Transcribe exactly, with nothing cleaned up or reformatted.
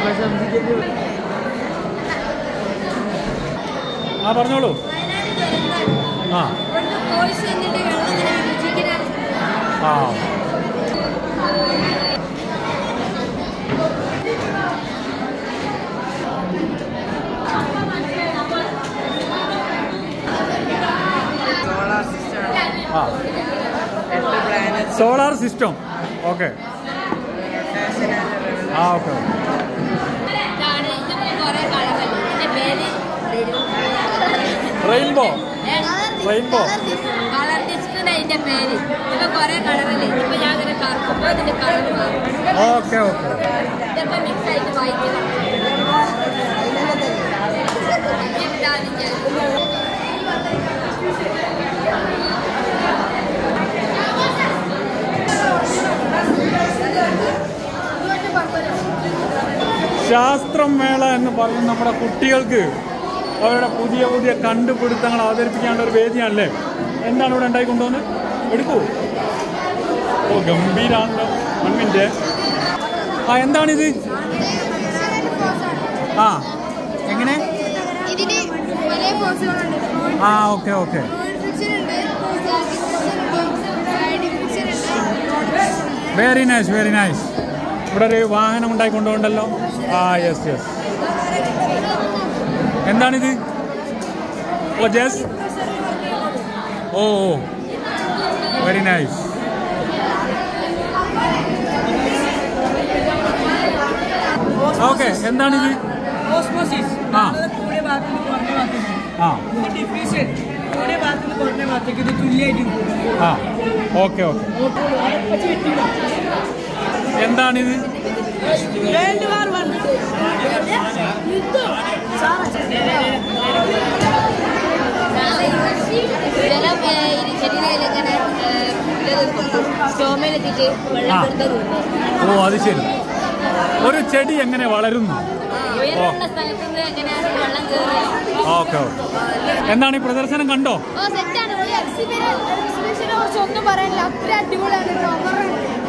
ആ പറഞ്ഞോളൂ. ആ ആ സോളാർ സിസ്റ്റം. ഓക്കെ ആ okay. Rainbow rainbow okay okay. ശാസ്ത്രം മേള എന്ന് പറയുന്ന നമ്മുടെ കുട്ടികൾക്ക് അവരുടെ പുതിയ പുതിയ കണ്ടുപിടുത്തങ്ങൾ അവതരിപ്പിക്കാനുള്ള ഒരു വേദിയാണല്ലേ. എന്താണ് ഇവിടെ ഉണ്ടായി കൊണ്ടുവന്ന് എടുക്കൂ. ഓ ഗംഭീരാണല്ലോ. മണ്ണിൻ്റെ ആ എന്താണിത്? ആ എങ്ങനെ? ആ okay okay. Very nice very nice. ഇവിടെ ഒരു വാഹനം ഉണ്ടായി കൊണ്ടുപോകണ്ടല്ലോ. ആ യെസ് യെസ്. എന്താണിത്? ഓ ജസ് ഓ വെരി നൈസ്. ഓക്കെ എന്താണിത്? ആ ആ ആ ഓക്കെ ഓക്കെ. എന്താണിത്? ഓ അത് ശരി. ഒരു ചെടി എങ്ങനെ വളരുന്നു? Okay okay. എന്താണ് ഈ പ്രദർശനം കണ്ടോ? ഒന്നും പറയാനില്ല, അത്ര അടിപൊളിയാണ്.